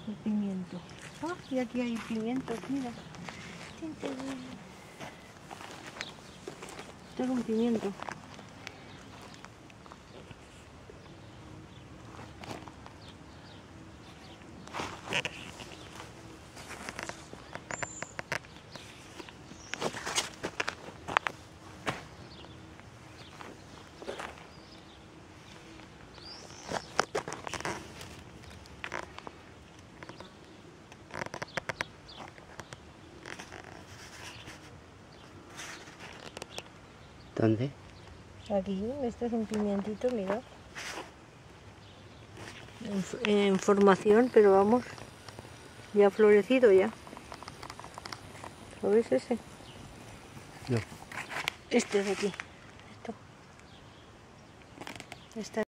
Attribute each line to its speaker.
Speaker 1: El pimiento. Ah, y aquí hay pimientos, mira. Esto es un pimiento.
Speaker 2: ¿Dónde?
Speaker 1: Aquí, este es un pimientito, mira. En formación, pero vamos, ya ha florecido ya. ¿Lo ves ese?
Speaker 2: No.
Speaker 1: Este de aquí. Esto. Esta